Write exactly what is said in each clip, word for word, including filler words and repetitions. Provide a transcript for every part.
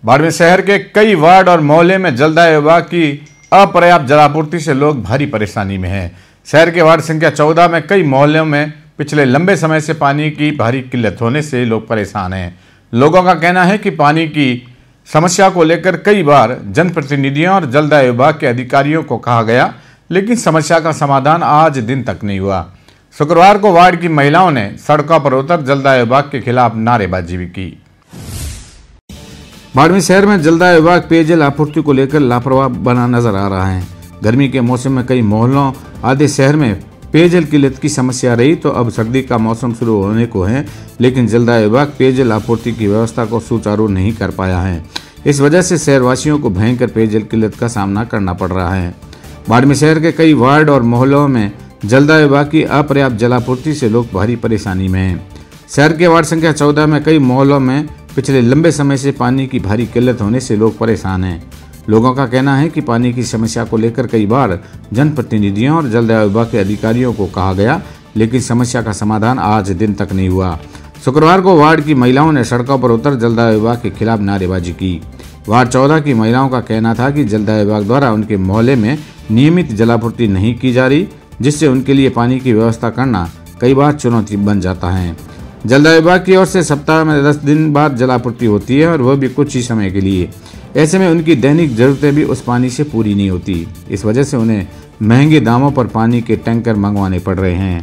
बाड़मेर शहर के कई वार्ड और मोहल्ले में जलदाय विभाग की अपर्याप्त जलापूर्ति से लोग भारी परेशानी में हैं। शहर के वार्ड संख्या चौदह में कई मोहल्लों में पिछले लंबे समय से पानी की भारी किल्लत होने से लोग परेशान हैं। लोगों का कहना है कि पानी की समस्या को लेकर कई बार जनप्रतिनिधियों और जलदाय विभाग के अधिकारियों को कहा गया, लेकिन समस्या का समाधान आज दिन तक नहीं हुआ। शुक्रवार को वार्ड की महिलाओं ने सड़कों पर उतर जलदाय विभाग के खिलाफ नारेबाजी भी की। बाड़मेर शहर में जलदाय विभाग पेयजल आपूर्ति को लेकर लापरवाह बना नजर आ रहा है। गर्मी के मौसम में कई मोहल्लों आदि शहर में पेयजल किल्लत की समस्या रही, तो अब सर्दी का मौसम शुरू होने को है, लेकिन जलदाय विभाग पेयजल आपूर्ति की व्यवस्था को सुचारू नहीं कर पाया है। इस वजह से शहरवासियों को भयंकर पेयजल किल्लत का सामना करना पड़ रहा है। बाड़मेर शहर के कई वार्ड और मोहल्लों में जलदाय विभाग की अपर्याप्त जलापूर्ति से लोग भारी परेशानी में हैं। शहर के वार्ड संख्या चौदह में कई मोहल्लों में पिछले लंबे समय से पानी की भारी किल्लत होने से लोग परेशान हैं। लोगों का कहना है कि पानी की समस्या को लेकर कई बार जनप्रतिनिधियों और जलदाय विभाग के अधिकारियों को कहा गया, लेकिन समस्या का समाधान आज दिन तक नहीं हुआ। शुक्रवार को वार्ड की महिलाओं ने सड़कों पर उतर जलदाय विभाग के खिलाफ नारेबाजी की। वार्ड चौदह की महिलाओं का कहना था कि जलदाय विभाग द्वारा उनके मोहल्ले में नियमित जलापूर्ति नहीं की जा रही, जिससे उनके लिए पानी की व्यवस्था करना कई बार चुनौती बन जाता है। जलदाय विभाग की ओर से सप्ताह में दस दिन बाद जलापूर्ति होती है, और वह भी कुछ ही समय के लिए। ऐसे में उनकी दैनिक जरूरतें भी उस पानी से पूरी नहीं होती। इस वजह से उन्हें महंगे दामों पर पानी के टैंकर मंगवाने पड़ रहे हैं।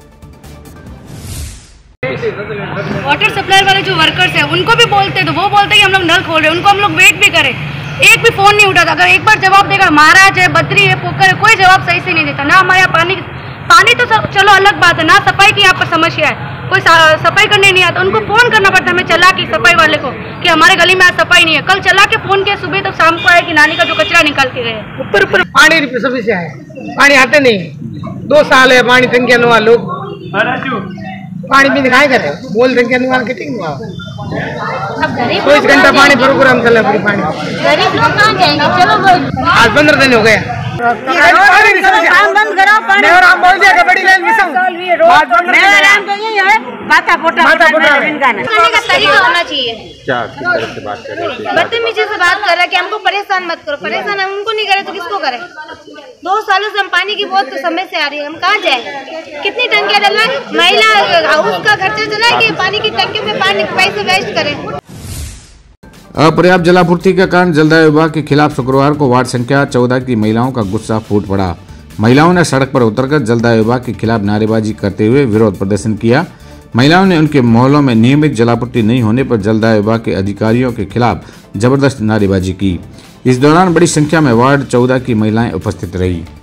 वाटर सप्लाई वाले जो वर्कर्स हैं उनको भी बोलते तो वो बोलते कि हम लोग नल खोल रहे हैं, उनको हम लोग वेट भी करें, एक भी फोन नहीं उठाता। अगर एक बार जवाब देगा महाराज है, बद्री है, पोखर है, कोई जवाब सही से नहीं देता। ना हमारे यहाँ पानी पानी तो सब चलो अलग बात है, ना सफाई की यहाँ पर समस्या है, कोई सफाई करने नहीं आता। उनको फोन करना पड़ता है हमें चला के सफाई वाले को कि हमारे गली में आज सफाई नहीं है। कल चला के फोन किया, सुबह तक शाम को आए कि नानी का जो कचरा निकाल के गए। ऊपर ऊपर पानी की समस्या है, पानी आते नहीं। दो साल है पानी टंकी अनुवा लोग पानी भी दिखाई करे बोल टंकी अनुवा के ठीक नहीं। चौबीस घंटा पानी प्रोग्राम चल रहा है। पानी गरीब लोग कहाँ जाएंगे? चलो आज पंद्रह दिन हो गया। काम बंद करो, पानी आराम बोल दिया बड़ी लाइन मिसाऊं मैं आराम करिए यार, बाता पोटा पानी का तरीका होना चाहिए। क्या किस तरह से बात कर रहे हैं? बदतमीजी से बात कर रहा है कि हमको परेशान मत करो। परेशान हम उनको नहीं करे तो किसको करे? दो सालों से हम पानी की बहुत समस्या आ रही है, हम कहाँ जाए? कितनी टंकियां डलवाए? महिला हाउस का खर्चा चला कि पानी की टंकी में पानी पैसे वेस्ट करें। अपर्याप्त जलापूर्ति के कारण जलदाय विभाग के खिलाफ शुक्रवार को वार्ड संख्या चौदह की महिलाओं का गुस्सा फूट पड़ा। महिलाओं ने सड़क पर उतरकर जलदाय विभाग के खिलाफ नारेबाजी करते हुए विरोध प्रदर्शन किया। महिलाओं ने उनके मोहल्लों में नियमित जलापूर्ति नहीं होने पर जलदाय विभाग के अधिकारियों के खिलाफ जबरदस्त नारेबाजी की। इस दौरान बड़ी संख्या में वार्ड चौदह की महिलाएं उपस्थित रही।